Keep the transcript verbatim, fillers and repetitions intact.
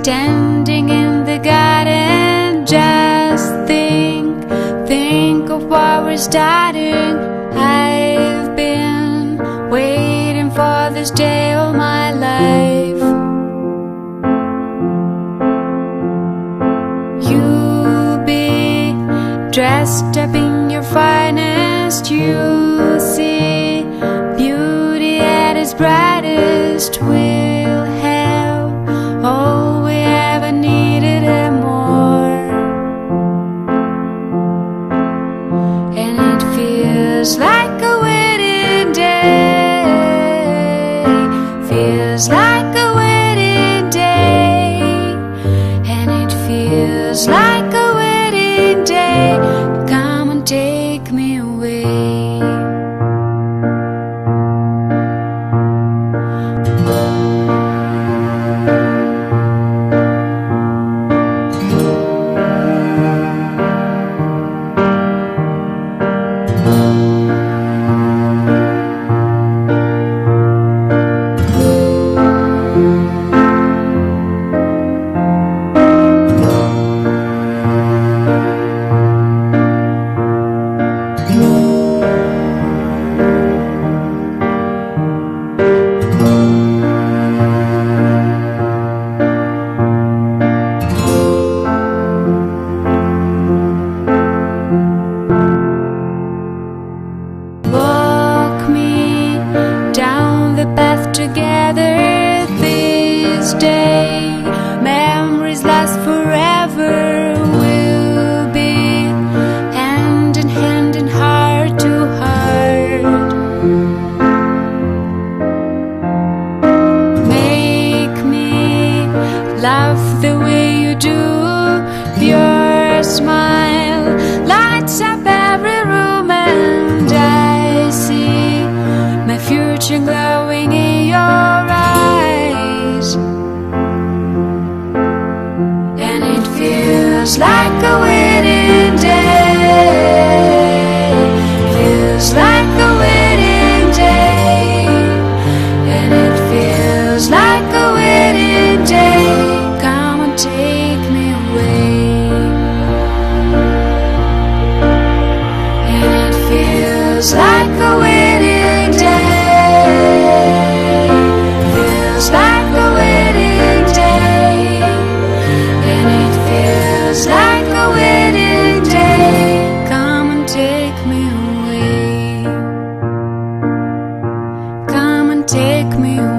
standing in the garden, just think, think of what we're starting. I've been waiting for this day all my life. You'll be dressed up in your finest, you'll see beauty at its brightest. We'll have all we ever needed and more. And it feels like a wedding day, feels like a wedding day. And it feels like a wedding day. Come and take me away. Together this day, memories last forever. We'll be hand in hand and heart to heart. Make me laugh the way you do. Your smile lights up every room, and I see my future glowing in your eyes. And it feels like a wedding day, feels like a wedding day. And it feels like a wedding day. Come and take me away. And it feels like a wedding day, like a wedding day. And it feels like a wedding day. Come and take me away. Come and take me away.